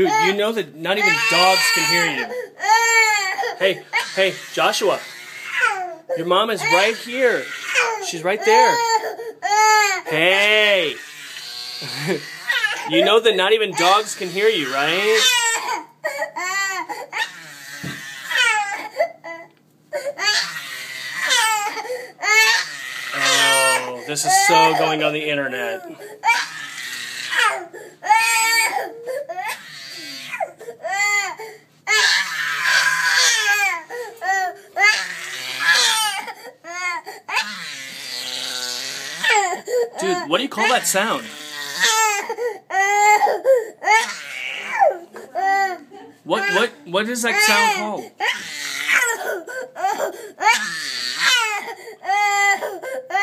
Dude, you know that not even dogs can hear you. Hey, Joshua. Your mom is right here. She's right there. Hey. You know that not even dogs can hear you, right? Oh, this is so going on the internet. Dude, what do you call that sound? What is that sound called?